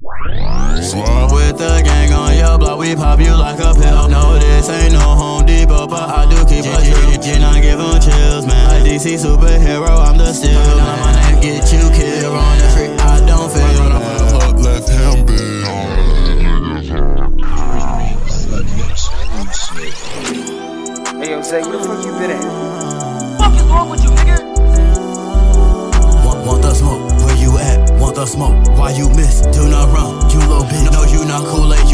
Swap with the gang on your block, we pop you like a pill. No, this ain't no Home Depot, but I do keep a drill. Not give them chills, man. Like DC superhero, I'm the steel. Now my name get you killed. On the street, I don't feel bad. Left him big. Hey yo, Zay, where the fuck you been at? What the fuck is wrong with you, nigga? Want the smoke? Where you at? Want the smoke? Why you miss? Do not run, you little bitch. No, you not Kool-Aid.